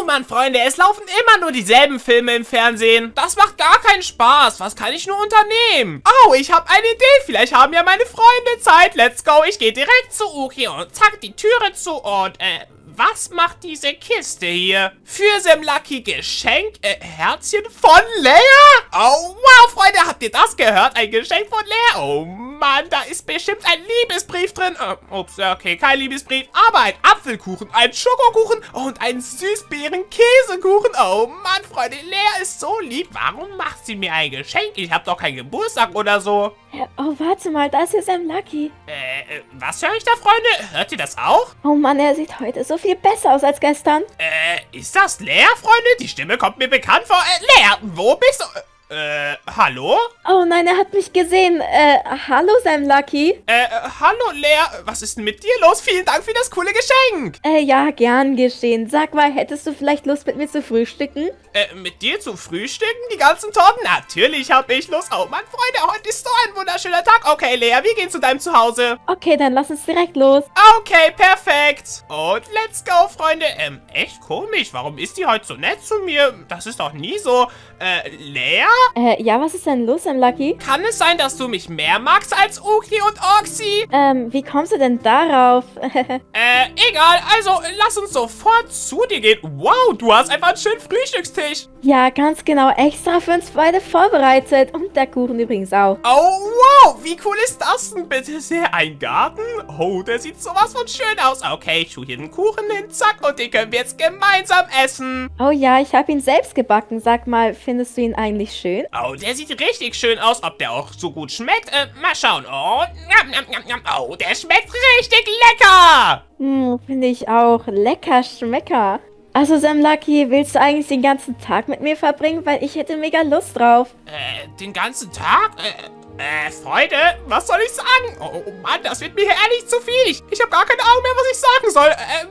Oh Mann, Freunde, es laufen immer nur dieselben Filme im Fernsehen. Das macht gar keinen Spaß. Was kann ich nur unternehmen? Oh, ich habe eine Idee. Vielleicht haben ja meine Freunde Zeit. Let's go. Ich gehe direkt zu Uki und zack, die Türe zu und, was macht diese Kiste hier? Für Semlucky Geschenk? Herzchen von Lea? Oh, wow, Freunde, habt ihr das gehört? Ein Geschenk von Lea? Oh, Mann, da ist bestimmt ein Liebesbrief drin. Ups, okay, kein Liebesbrief, aber ein Apfelkuchen, ein Schokokuchen und ein Süßbeeren-Käsekuchen. Oh, Mann, Freunde, Lea ist so lieb. Warum macht sie mir ein Geschenk? Ich habe doch keinen Geburtstag oder so. Oh, warte mal, da ist ja Semlucky. Was höre ich da, Freunde? Hört ihr das auch? Oh Mann, er sieht heute so viel besser aus als gestern. Ist das Lea, Freunde? Die Stimme kommt mir bekannt vor. Lea, wo bist du? Hallo? Oh nein, er hat mich gesehen. Hallo Semlucky. Hallo Lea. Was ist denn mit dir los? Vielen Dank für das coole Geschenk. Ja, gern geschehen. Sag mal, hättest du vielleicht Lust, mit mir zu frühstücken? Mit dir zu frühstücken? Die ganzen Torten? Natürlich habe ich Lust. Oh Mann, Freunde, heute ist so ein wunderschöner Tag. Okay, Lea, wir gehen zu deinem Zuhause. Okay, dann lass uns direkt los. Okay, perfekt. Und let's go, Freunde. Echt komisch. Warum ist die heute so nett zu mir? Das ist doch nie so. Lea? Ja, was ist denn los, Semlucky? Kann es sein, dass du mich mehr magst als Uki und Oxy? Wie kommst du denn darauf? Egal. Also, lass uns sofort zu dir gehen. Wow, du hast einfach einen schönen Frühstückstisch. Ja, ganz genau. Extra für uns beide vorbereitet. Und der Kuchen übrigens auch. Oh, wow. Wie cool ist das denn bitte sehr? Ein Garten? Oh, der sieht sowas von schön aus. Okay, ich tue hier den Kuchen hin. Zack. Und den können wir jetzt gemeinsam essen. Oh ja, ich habe ihn selbst gebacken. Sag mal, findest du ihn eigentlich schön? Oh, der sieht richtig schön aus. Ob der auch so gut schmeckt? Mal schauen. Oh, njam, njam, njam, njam. Oh, der schmeckt richtig lecker. Finde ich auch. Lecker Schmecker. Also Semlucky, willst du eigentlich den ganzen Tag mit mir verbringen? Weil ich hätte mega Lust drauf. Den ganzen Tag? Freunde, was soll ich sagen? Oh Mann, das wird mir hier ehrlich zu viel. Ich habe gar keine Ahnung mehr, was ich sagen soll.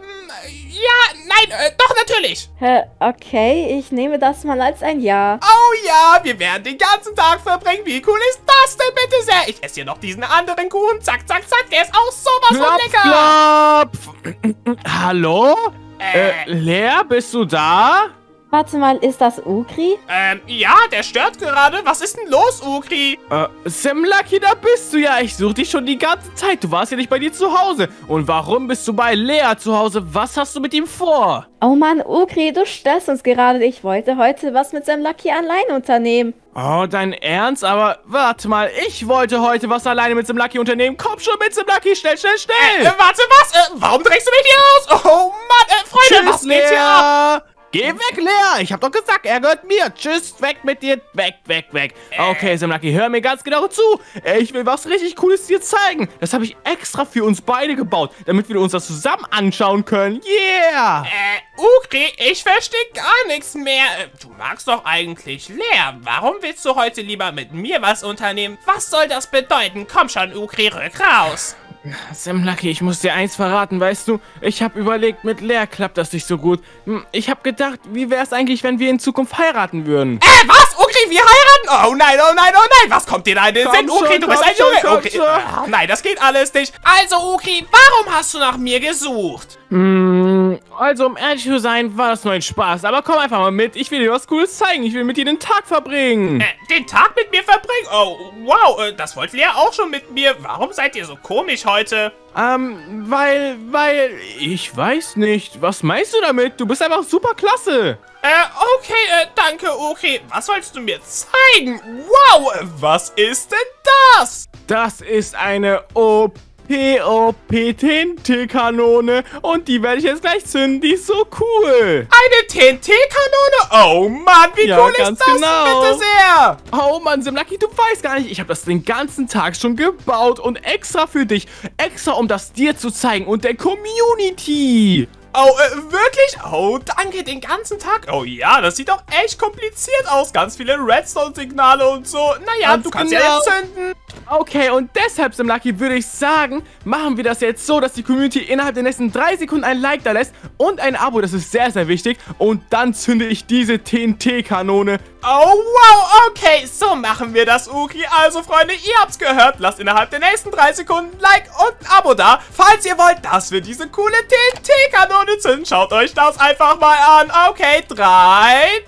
Ja, nein, doch, natürlich. Okay, ich nehme das mal als ein Ja. Oh ja, wir werden den ganzen Tag verbringen. Wie cool ist das denn bitte sehr? Ich esse hier noch diesen anderen Kuchen. Zack, zack, zack. Der ist auch sowas von lecker. Klopf. Hallo? Lea, bist du da? Warte mal, ist das Ukri? Ja, der stört gerade. Was ist denn los, Ukri? Semlucky, da bist du ja. Ich suche dich schon die ganze Zeit. Du warst ja nicht bei dir zu Hause. Und warum bist du bei Lea zu Hause? Was hast du mit ihm vor? Oh Mann, Ukri, du störst uns gerade. Ich wollte heute was mit Semlucky allein unternehmen. Oh, dein Ernst? Aber warte mal, ich wollte heute was alleine mit Semlucky unternehmen. Komm schon mit Semlucky, schnell, schnell, schnell. Warte, was? Warum drehst du mich hier aus? Oh Mann, Freunde, Tschüss, was geht hier ab? Geh weg, Lea! Ich hab doch gesagt, er gehört mir. Tschüss, weg mit dir. Weg, weg, weg. Okay, Semlucky, hör mir ganz genau zu. Ich will was richtig Cooles dir zeigen. Das habe ich extra für uns beide gebaut, damit wir uns das zusammen anschauen können. Yeah! Ukri, ich verstehe gar nichts mehr. Du magst doch eigentlich Lea. Warum willst du heute lieber mit mir was unternehmen? Was soll das bedeuten? Komm schon, Ukri, rück raus. Semlucky, ich muss dir eins verraten, weißt du? Ich habe überlegt, mit Lea klappt das nicht so gut. Ich habe gedacht, wie wäre es eigentlich, wenn wir in Zukunft heiraten würden? Was? Ukri, wir heiraten? Oh nein, oh nein, oh nein. Was kommt dir da in den Sinn? Ukri, du bist ein Junge. Okay. Nein, das geht alles nicht. Also, Ukri, warum hast du nach mir gesucht? Also, um ehrlich zu sein, war das nur ein Spaß. Aber komm einfach mal mit. Ich will dir was Cooles zeigen. Ich will mit dir den Tag verbringen. Den Tag mit mir verbringen? Oh, wow. Das wollte Lea auch schon mit mir. Warum seid ihr so komisch heute? Weil, ich weiß nicht. Was meinst du damit? Du bist einfach super klasse. Okay, danke, okay. Was sollst du mir zeigen? Wow, was ist denn das? Das ist eine TNT-Kanone und die werde ich jetzt gleich zünden. Die ist so cool. Eine TNT-Kanone? Oh Mann, wie cool ist das bitte sehr? Oh Mann, Semlucky, du weißt gar nicht, ich habe das den ganzen Tag schon gebaut und extra für dich. Extra, um das dir zu zeigen und der Community. Oh, wirklich? Oh, danke, den ganzen Tag. Oh ja, das sieht doch echt kompliziert aus. Ganz viele Redstone-Signale und so. Naja, du kannst ja jetzt zünden. Okay, und deshalb, Samlucky, würde ich sagen, machen wir das jetzt so, dass die Community innerhalb der nächsten 3 Sekunden ein Like da lässt und ein Abo, das ist sehr, sehr wichtig. Und dann zünde ich diese TNT-Kanone. Oh, wow, okay, so machen wir das, Uki. Also, Freunde, ihr habt's gehört. Lasst innerhalb der nächsten 3 Sekunden ein Like und ein Abo da, falls ihr wollt, dass wir diese coole TNT-Kanone zünden. Schaut euch das einfach mal an. Okay, 3,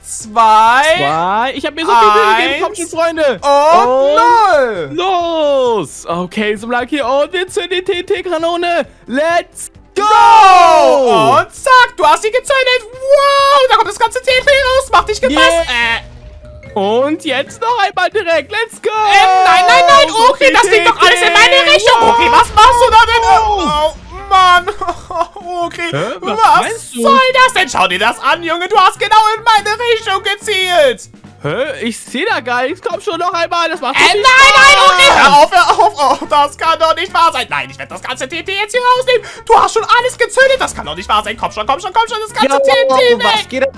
2, Ich habe mir so viel Mühe gegeben. Kommt schon, Freunde. und 0. Los! Okay, Samlucky, und wir zünden die TNT-Kanone. Let's go! Und zack, du hast sie gezündet. Wow, da kommt das ganze TNT raus. Mach dich gefasst. Und jetzt noch einmal direkt. Let's go! Nein, okay, das liegt doch alles in meine Richtung. Okay, was machst du da denn? Oh, Mann. Okay, was soll das denn? Schau dir das an, Junge. Du hast genau in meine Richtung gezielt. Hä? Ich sehe da gar nichts. Komm schon noch einmal. Das macht Nein, okay, hör auf. Oh, das kann doch nicht wahr sein. Nein, ich werde das ganze TNT jetzt hier rausnehmen. Du hast schon alles gezündet. Das kann doch nicht wahr sein. Komm schon, das ganze TNT weg. Was geht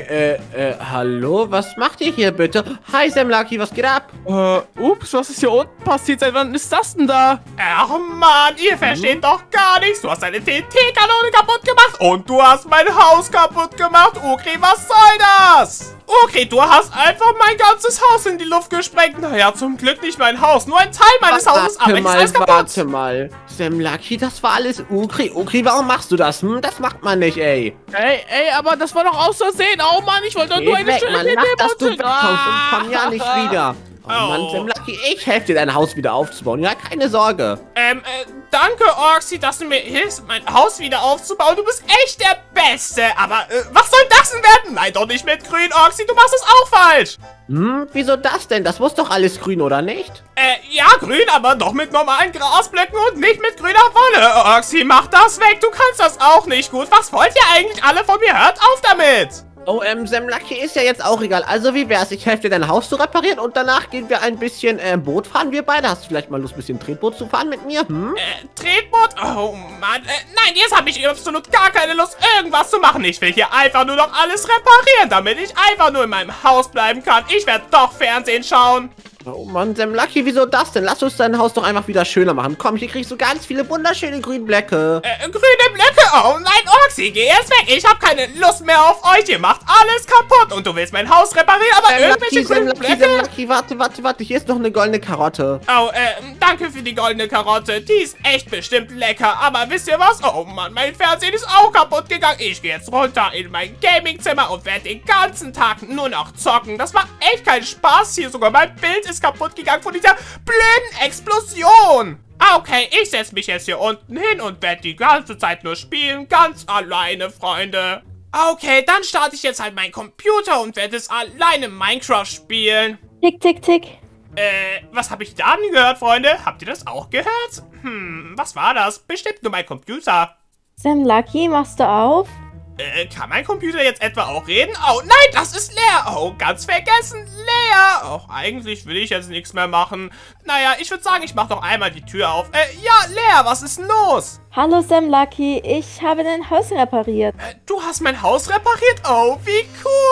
ab? Hallo? Was macht ihr hier bitte? Hi, Samlucky, was geht ab? Ups, was ist hier unten passiert? Seit wann ist das denn da? Ach, Mann, ihr versteht doch gar nichts. Du hast deine TNT-Kanone kaputt gemacht und du hast mein Haus kaputt gemacht. Okay, was soll das? Okay, du hast einfach mein ganzes Haus in die Luft gesprengt. Naja, zum Glück nicht mein Haus, nur ein Teil meines Hauses, aber es ist alles kaputt. Warte mal. Samlucky, das war alles Ukri, warum machst du das? Das macht man nicht, ey. Ey, aber das war doch aus Versehen. Oh Mann, ich wollte doch nur eine schöne Mann, mach, dass du wegkommst und komm ja nicht wieder. Oh Mann, Samlucky, ich helfe dir, dein Haus wieder aufzubauen. Ja, keine Sorge. Danke, Orxy, dass du mir hilfst, mein Haus wieder aufzubauen. Du bist echt der Beste. Aber, was soll das denn werden? Nein, doch nicht mit grün, Orxy, du machst es auch falsch. Wieso das denn? Das muss doch alles grün, oder nicht? Ja, grün, aber doch mit normalen Grasblöcken und nicht mit grüner Wolle. Orxy, mach das weg, du kannst das auch nicht gut. Was wollt ihr eigentlich alle von mir? Hört auf damit. Oh, Samlucky ist ja jetzt auch egal. Also, wie wär's? Ich helfe dir, dein Haus zu reparieren und danach gehen wir ein bisschen Boot fahren, wir beide. Hast du vielleicht mal Lust, ein bisschen Tretboot zu fahren mit mir? Tretboot? Oh, Mann. Nein, jetzt habe ich absolut gar keine Lust, irgendwas zu machen. Ich will hier einfach nur noch alles reparieren, damit ich einfach nur in meinem Haus bleiben kann. Ich werde doch Fernsehen schauen. Oh Mann, Samlucky, wieso das denn? Lass uns dein Haus doch einfach wieder schöner machen. Komm, hier kriegst du ganz viele wunderschöne grüne Blöcke. Grüne Blöcke? Oh nein, Orxy, geh jetzt weg. Ich habe keine Lust mehr auf euch. Ihr macht alles kaputt und du willst mein Haus reparieren, aber irgendwelche grünen Blöcke? Samlucky, warte. Hier ist noch eine goldene Karotte. Oh, danke für die goldene Karotte. Die ist echt bestimmt lecker. Aber wisst ihr was? Oh Mann, mein Fernsehen ist auch kaputt gegangen. Ich gehe jetzt runter in mein Gamingzimmer und werde den ganzen Tag nur noch zocken. Das macht echt keinen Spaß hier. Sogar mein Bild ist kaputt gegangen von dieser blöden Explosion. Okay, ich setze mich jetzt hier unten hin und werde die ganze Zeit nur spielen. Ganz alleine, Freunde. Okay, dann starte ich jetzt halt meinen Computer und werde es alleine Minecraft spielen. Tick, tick, tick. Was habe ich da denn gehört, Freunde? Habt ihr das auch gehört? Was war das? Bestimmt nur mein Computer. Samlucky, machst du auf? Kann mein Computer jetzt etwa auch reden? Oh, nein, das ist leer. Oh, ganz vergessen, leer. Oh, eigentlich will ich jetzt nichts mehr machen. Naja, ich würde sagen, ich mache doch einmal die Tür auf. Ja, leer, was ist denn los? Hallo Samlucky, ich habe dein Haus repariert. Du hast mein Haus repariert? Oh, wie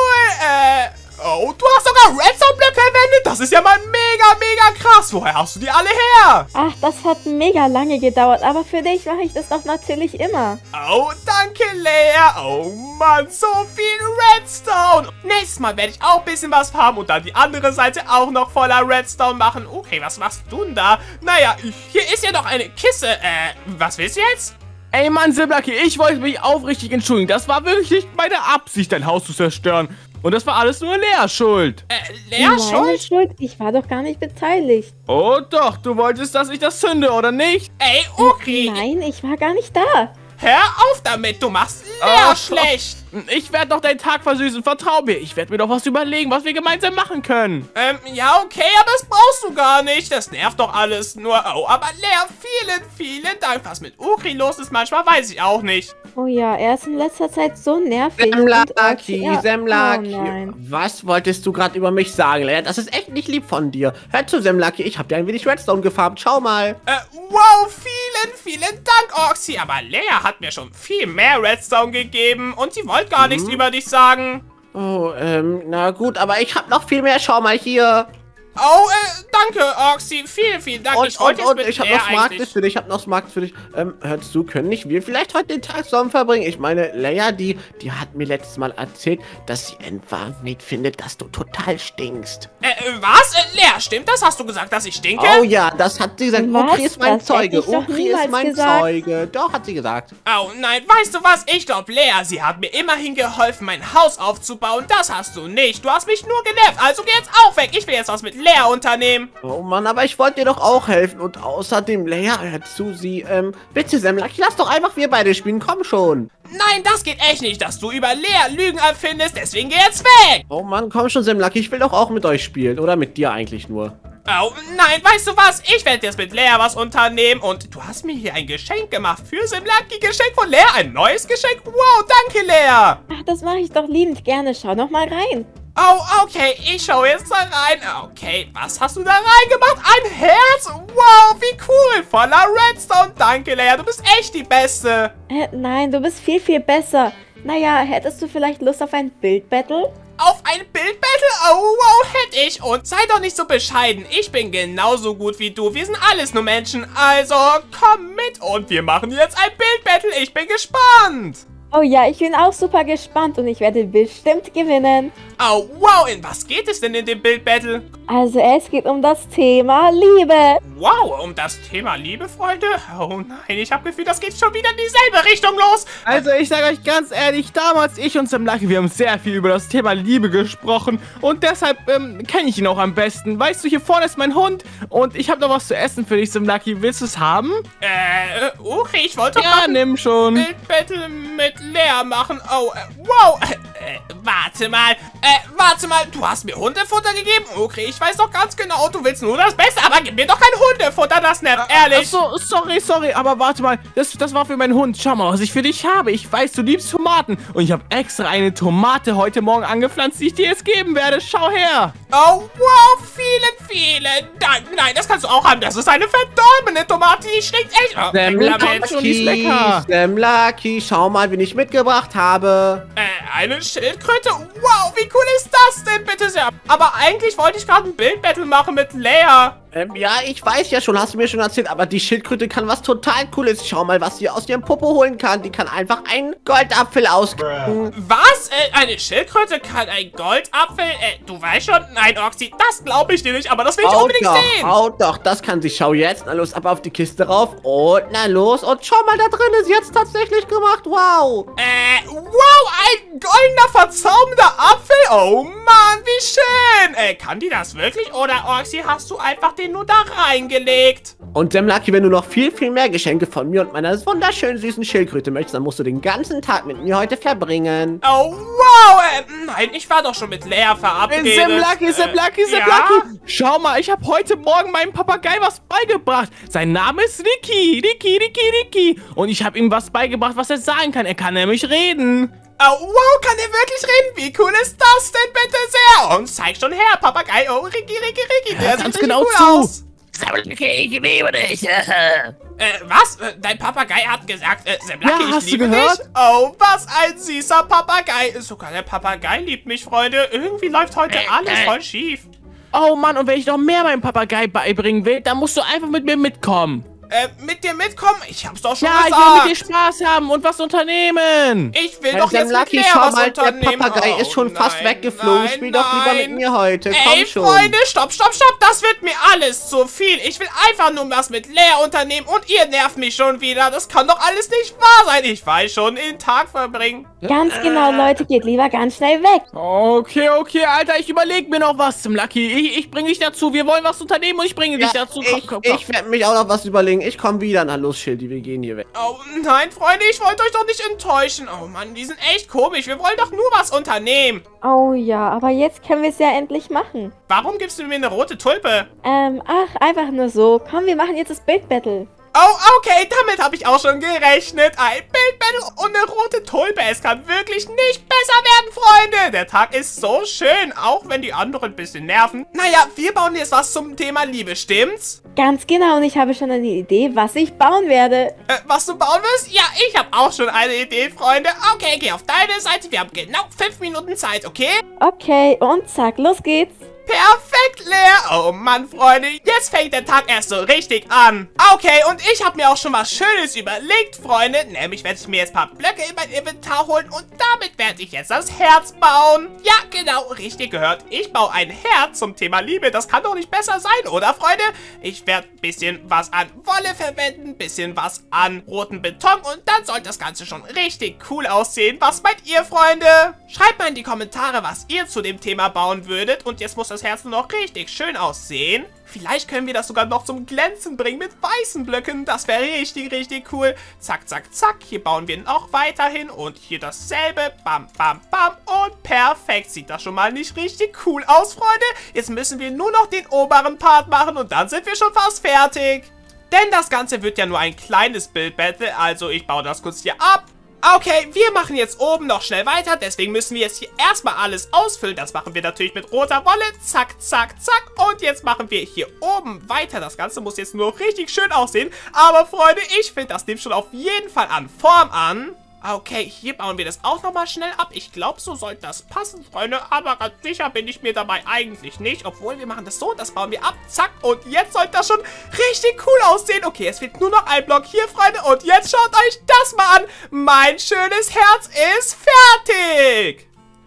cool. Oh, du hast sogar Redstone-Blöcke verwendet? Das ist ja mal mega krass. Woher hast du die alle her? Ach, das hat mega lange gedauert, aber für dich mache ich das doch natürlich immer. Oh, danke, Lea. Oh Mann, so viel Redstone. Nächstes Mal werde ich auch ein bisschen was farmen und dann die andere Seite auch noch voller Redstone machen. Okay, was machst du denn da? Naja, hier ist ja noch eine Kiste. Was willst du jetzt? Ey Mann, Samlucky, ich wollte mich aufrichtig entschuldigen. Das war wirklich nicht meine Absicht, dein Haus zu zerstören. Und das war alles nur Lea schuld. Lea Meine Schuld? Ich war doch gar nicht beteiligt. Oh doch, du wolltest, dass ich das zünde, oder nicht? Ey, okay. Nein, ich war gar nicht da. Hör auf damit, du machst Lea schlecht. Ich werde doch deinen Tag versüßen, vertrau mir. Ich werde mir doch was überlegen, was wir gemeinsam machen können. Ja, okay, aber das brauchst du gar nicht. Das nervt doch alles nur. Oh, aber Lea, vielen Dank. Was mit Ukri los ist manchmal, weiß ich auch nicht. Oh ja, er ist in letzter Zeit so nervig. Samlucky, Oh was wolltest du gerade über mich sagen, Lea? Das ist echt nicht lieb von dir. Hör zu, Samlucky, ich habe dir ein wenig Redstone gefarmt. Schau mal. Wow, vielen Dank, Orxy. Aber Lea hat mir schon viel mehr Redstone gegeben und sie wollte gar nichts über dich sagen. Oh, na gut, aber ich habe noch viel mehr. Schau mal hier. Oh, danke, Oxy. Vielen, vielen Dank. Und Ich wollte jetzt mit ich habe Lea noch Smarties eigentlich. für dich, hörst du, können nicht wir vielleicht heute den Tag zusammen verbringen? Ich meine, Leia, die hat mir letztes Mal erzählt, dass sie in Wahrheit findet, dass du total stinkst. Was? Lea, stimmt das? Hast du gesagt, dass ich stinke? Oh ja, das hat sie gesagt. Was? Ukri ist mein Das hätte Zeuge. ich doch Ukri ist niemals mein gesagt. Zeuge. Doch, hat sie gesagt. Oh nein, weißt du was? Ich glaube, Lea, sie hat mir immerhin geholfen, mein Haus aufzubauen. Das hast du nicht. Du hast mich nur genervt. Also geh jetzt auch weg. Ich will jetzt was mit Lea unternehmen. Oh Mann, aber ich wollte dir doch auch helfen. Und außerdem, Leia, hör zu, bitte, Sam Lucky, lass doch einfach wir beide spielen. Komm schon. Nein, das geht echt nicht, dass du über Lea Lügen erfindest. Deswegen geh jetzt weg. Oh Mann, komm schon, Sam Lucky. Ich will doch auch mit euch spielen. Oder mit dir eigentlich nur. Oh nein, weißt du was? Ich werde jetzt mit Lea was unternehmen. Und du hast mir hier ein Geschenk gemacht für Simlaki. Geschenk von Lea. Ein neues Geschenk. Wow, danke, Lea. Ach, das mache ich doch liebend gerne. Schau noch mal rein. Oh, okay, ich schaue jetzt da rein. Okay, was hast du da reingemacht? Ein Herz? Wow, wie cool. Voller Redstone. Danke, Lea, du bist echt die Beste. Nein, du bist viel, viel besser. Naja, hättest du vielleicht Lust auf ein Bildbattle? Auf ein Bildbattle? Oh, wow, hätte ich. Und sei doch nicht so bescheiden. Ich bin genauso gut wie du. Wir sind alles nur Menschen. Also, komm mit und wir machen jetzt ein Bildbattle. Ich bin gespannt. Oh ja, ich bin auch super gespannt und ich werde bestimmt gewinnen. Oh, wow, in was geht es denn in dem Bildbattle? Also es geht um das Thema Liebe. Wow, um das Thema Liebe, Freunde? Oh nein, ich habe Gefühl, das geht schon wieder in dieselbe Richtung los. Also ich sage euch ganz ehrlich, damals ich und Sam Lucky, wir haben sehr viel über das Thema Liebe gesprochen und deshalb kenne ich ihn auch am besten. Weißt du, hier vorne ist mein Hund und ich habe noch was zu essen für dich, Sam Lucky. Willst du es haben? Okay, ich wollte doch Ja, gerade ein nimm schon. Bildbattle mit Lea machen. Oh, wow. Warte mal, du hast mir Hundefutter gegeben? Okay, ich weiß doch ganz genau, du willst nur das Beste, aber gib mir doch kein Hundefutter, das nervt, ehrlich. Achso, sorry, aber warte mal, das war für meinen Hund. Schau mal, was ich für dich habe. Ich weiß, du liebst Tomaten und ich habe extra eine Tomate heute Morgen angepflanzt, die ich dir jetzt geben werde. Schau her. Oh, wow, vielen Dank. Nein, das kannst du auch haben. Das ist eine verdorbene Tomate, die stinkt echt. Oh, Sam weg damit. schon, die ist lecker. Sam Lucky, schau mal, wen ich mitgebracht habe. Eine Schildkröte? Wow, wie cool ist das denn, bitte sehr? Aber eigentlich wollte ich gerade ein Bildbattle machen mit Lea. Ja, ich weiß ja schon, hast du mir schon erzählt, aber die Schildkröte kann was total Cooles. Schau mal, was sie aus ihrem Popo holen kann. Die kann einfach einen Goldapfel auskriegen. Was? Eine Schildkröte kann ein Goldapfel? Du weißt schon? Nein, Oxy, das glaube ich dir nicht, aber das will ich unbedingt sehen. Doch, das kann sie. Schau jetzt. Na los, ab auf die Kiste rauf. Und na los. Und schau mal, da drin ist jetzt tatsächlich gemacht. Wow. Wow, ein goldener, verzaubernder Apfel. Oh Mann, wie schön. Kann die das wirklich? Oder, Oxy, hast du einfach den nur da reingelegt? Und Sam Lucky, wenn du noch viel, viel mehr Geschenke von mir und meiner wunderschönen süßen Schildkröte möchtest, dann musst du den ganzen Tag mit mir heute verbringen. Oh, wow. Nein, ich war doch schon mit Lea verabredet. Sam Lucky. Ja? Schau mal, ich habe heute Morgen meinem Papagei was beigebracht. Sein Name ist Ricky. Und ich habe ihm was beigebracht, was er sagen kann. Er kann nämlich reden. Oh, wow, kann er wirklich reden? Wie cool ist das denn bitte sehr? Und zeig schon her, Papagei. Oh, Ricky. Der sieht Ganz richtig genau cool zu. aus. Ich liebe dich. Was? Dein Papagei hat gesagt, Sam Lucky, Ja, ich hast du liebe gehört? dich. Oh, was ein süßer Papagei. Sogar der Papagei liebt mich, Freunde. Irgendwie läuft heute alles voll schief. Oh Mann, und wenn ich noch mehr meinem Papagei beibringen will, dann musst du einfach mit mir mitkommen. Mit dir mitkommen? Ich hab's doch schon Ja, ich gesagt. will mit dir Spaß haben und was unternehmen. Ich will doch jetzt Sam mit Lucky, Lea schau was mal, der unternehmen. Papagei ist schon fast weggeflogen. Spiel doch lieber mit mir heute. Komm Ey, schon. Freunde, stopp. Das wird mir alles zu viel. Ich will einfach nur was mit Lea unternehmen und ihr nervt mich schon wieder. Das kann doch alles nicht wahr sein. Ich weiß schon, den Tag verbringen. Ganz genau, Leute, geht lieber ganz schnell weg. Okay, Alter, ich überlege mir noch was zum Lucky. Ich bringe dich dazu. Wir wollen was unternehmen und ich bringe dich dazu. Komm. Ich werde mich auch noch was überlegen. Ich komme wieder. Na los, Schildi, wir gehen hier weg. Oh nein, Freunde, ich wollte euch doch nicht enttäuschen. Oh Mann, die sind echt komisch. Wir wollen doch nur was unternehmen. Oh ja, aber jetzt können wir es ja endlich machen. Warum gibst du mir eine rote Tulpe? Ach, einfach nur so. Komm, wir machen jetzt das Bildbattle. Oh, okay, damit habe ich auch schon gerechnet. Ein Bildbattle und eine rote Tulpe. Es kann wirklich nicht besser werden, Freunde. Der Tag ist so schön, auch wenn die anderen ein bisschen nerven. Naja, wir bauen jetzt was zum Thema Liebe, stimmt's? Ganz genau, und ich habe schon eine Idee, was ich bauen werde. Was du bauen wirst? Ja, ich habe auch schon eine Idee, Freunde. Okay, geh auf deine Seite. Wir haben genau 5 Minuten Zeit, okay? Okay, und zack, los geht's. Perfekt. Perfekt, Lea. Oh Mann, Freunde, jetzt fängt der Tag erst so richtig an. Okay, und ich habe mir auch schon was Schönes überlegt, Freunde. Nämlich werde ich mir jetzt ein paar Blöcke in mein Inventar holen und damit werde ich jetzt das Herz bauen. Ja, genau, richtig gehört. Ich baue ein Herz zum Thema Liebe. Das kann doch nicht besser sein, oder, Freunde? Ich werde ein bisschen was an Wolle verwenden, ein bisschen was an roten Beton und dann sollte das Ganze schon richtig cool aussehen. Was meint ihr, Freunde? Schreibt mal in die Kommentare, was ihr zu dem Thema bauen würdet. Und jetzt muss das Herz nur noch richtig schön aussehen. Vielleicht können wir das sogar noch zum Glänzen bringen mit weißen Blöcken. Das wäre richtig, richtig cool. Zack, zack, zack. Hier bauen wir noch weiterhin. Und hier dasselbe. Bam, bam, bam. Und perfekt. Sieht das schon mal nicht richtig cool aus, Freunde? Jetzt müssen wir nur noch den oberen Part machen. Und dann sind wir schon fast fertig. Denn das Ganze wird ja nur ein kleines Build-Battle. Also ich baue das kurz hier ab. Okay, wir machen jetzt oben noch schnell weiter, deswegen müssen wir jetzt hier erstmal alles ausfüllen. Das machen wir natürlich mit roter Wolle. Zack, zack, zack. Und jetzt machen wir hier oben weiter. Das Ganze muss jetzt nur richtig schön aussehen. Aber Freunde, ich finde, das nimmt schon auf jeden Fall an Form an. Okay, hier bauen wir das auch nochmal schnell ab. Ich glaube, so sollte das passen, Freunde. Aber ganz sicher bin ich mir dabei eigentlich nicht. Obwohl, wir machen das so, das bauen wir ab. Zack, und jetzt sollte das schon richtig cool aussehen. Okay, es fehlt nur noch ein Block hier, Freunde. Und jetzt schaut euch das mal an. Mein schönes Herz ist fertig.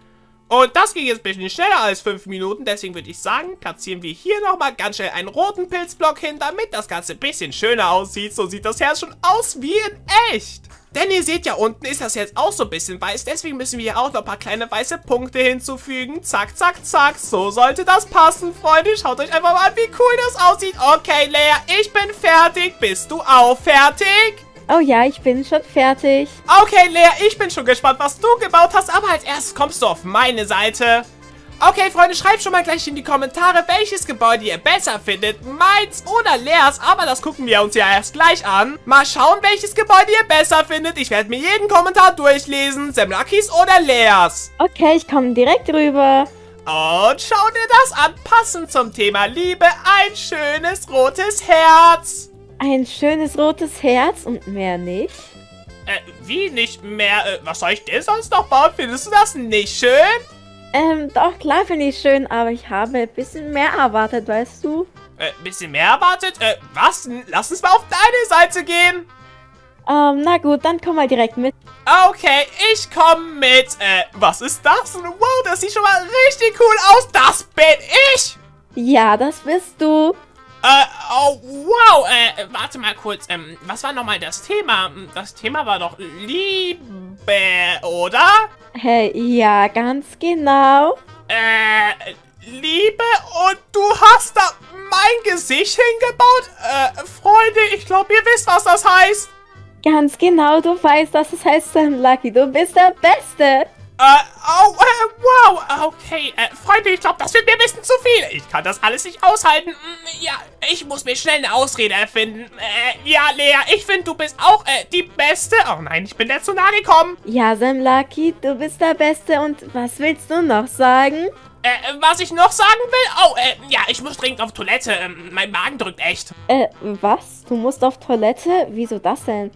Und das ging jetzt ein bisschen schneller als 5 Minuten. Deswegen würde ich sagen, platzieren wir hier nochmal ganz schnell einen roten Pilzblock hin, damit das Ganze ein bisschen schöner aussieht. So sieht das Herz schon aus wie in echt. Denn ihr seht ja, unten ist das jetzt auch so ein bisschen weiß. Deswegen müssen wir hier auch noch ein paar kleine weiße Punkte hinzufügen. Zack, zack, zack. So sollte das passen, Freunde. Schaut euch einfach mal an, wie cool das aussieht. Okay, Lea, ich bin fertig. Bist du auch fertig? Oh ja, ich bin schon fertig. Okay, Lea, ich bin schon gespannt, was du gebaut hast. Aber als erstes kommst du auf meine Seite. Okay, Freunde, schreibt schon mal gleich in die Kommentare, welches Gebäude ihr besser findet. Meins oder Leas, aber das gucken wir uns ja erst gleich an. Mal schauen, welches Gebäude ihr besser findet. Ich werde mir jeden Kommentar durchlesen. Semlakis oder Leas? Okay, ich komme direkt rüber. Und schau dir das an. Passend zum Thema Liebe, ein schönes rotes Herz. Ein schönes rotes Herz und mehr nicht. Wie nicht mehr? Was soll ich denn sonst noch bauen? Findest du das nicht schön? Doch, klar finde ich schön, aber ich habe ein bisschen mehr erwartet, weißt du? Bisschen mehr erwartet? Was? Lass uns mal auf deine Seite gehen. Na gut, dann komm mal direkt mit. Okay, ich komme mit. Was ist das? Wow, das sieht schon mal richtig cool aus. Das bin ich. Ja, das bist du. Oh, wow. Warte mal kurz. Was war nochmal das Thema? Das Thema war doch Liebe, oder? Hey, ja, ganz genau. Liebe und du hast da mein Gesicht hingebaut? Freunde, ich glaube, ihr wisst, was das heißt. Ganz genau, du weißt, dass es heißt, Lucky, du bist der Beste. Wow, okay, Freunde, ich glaube, das wird mir ein bisschen zu viel. Ich kann das alles nicht aushalten. Ja, ich muss mir schnell eine Ausrede erfinden. Ja, Lea, ich finde, du bist auch, die Beste. Oh nein, ich bin der zu nahe gekommen. Ja, Lucky, du bist der Beste und was willst du noch sagen? Was ich noch sagen will? Oh, ja, ich muss dringend auf Toilette. Mein Magen drückt echt. Was? Du musst auf Toilette? Wieso das denn?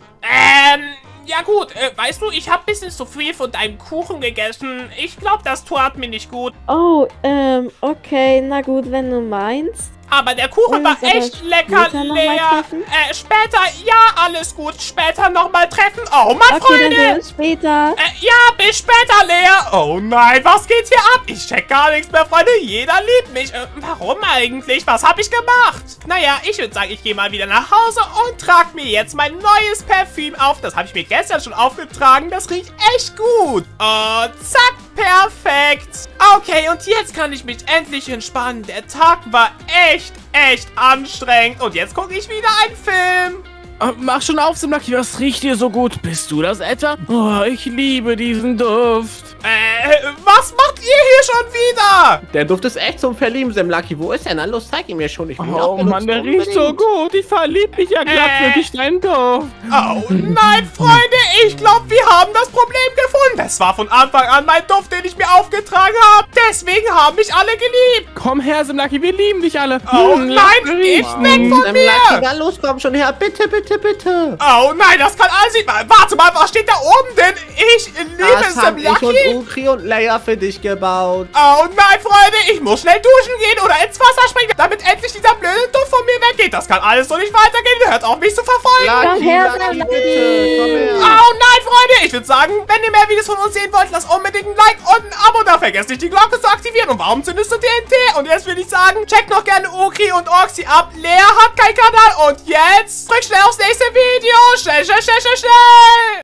Ja gut, weißt du, ich habe ein bisschen zu viel von deinem Kuchen gegessen. Ich glaube, das tat mir nicht gut. Oh, okay, na gut, wenn du meinst. Aber der Kuchen war echt lecker, Lea. Später, ja, alles gut. Später nochmal treffen. Oh, mein Freunde. Okay, dann bis später. Ja, bis später, Lea. Oh nein, was geht hier ab? Ich check gar nichts mehr, Freunde. Jeder liebt mich. Warum eigentlich? Was habe ich gemacht? Naja, ich würde sagen, ich gehe mal wieder nach Hause und trage mir jetzt mein neues Parfüm auf. Das habe ich mir gestern schon aufgetragen. Das riecht echt gut. Und zack, perfekt. Okay, und jetzt kann ich mich endlich entspannen. Der Tag war echt anstrengend. Und jetzt gucke ich wieder einen Film. Mach schon auf, Semlaki, was riecht dir so gut? Bist du das etwa? Oh, ich liebe diesen Duft. Was macht ihr hier schon wieder? Der Duft ist echt zum Verlieben, Semlaki. Wo ist er? Na los, zeig ihn mir schon. Ich will oh Mann, der riecht so gut. Ich verlieb mich ja glatt wirklich deinen Duft. Oh nein, Freunde. Ich glaube, wir haben das Problem gefunden. Das war von Anfang an mein Duft, den ich mir aufgetragen habe. Deswegen haben mich alle geliebt. Komm her, Semlaki, wir lieben dich alle. Oh nein, ich weg von mir. Na los, komm schon her. Bitte, bitte, bitte. Oh nein, das kann alles nicht mal. Warte mal, was steht da oben denn? Ich liebe Das hab ich und Semlaki. Ukri und Leia für dich gebaut. Oh nein, nein, Freunde, ich muss schnell duschen gehen oder ins Wasser springen, damit endlich dieser blöde Duft von mir weggeht. Das kann alles so nicht weitergehen. Hört auf, mich zu verfolgen. Komm her, Lucky, Lucky. bitte, komm her. Oh nein, Freunde, ich würde sagen, wenn ihr mehr Videos von uns sehen wollt, lasst unbedingt ein Like und ein Abo da. Vergesst nicht, die Glocke zu aktivieren. Und warum zündest du TNT? Und jetzt würde ich sagen, checkt noch gerne Ukri und Orxi ab. Lea hat keinen Kanal. Und jetzt drück schnell aufs nächste Video. Schnell, schnell, schnell, schnell, schnell.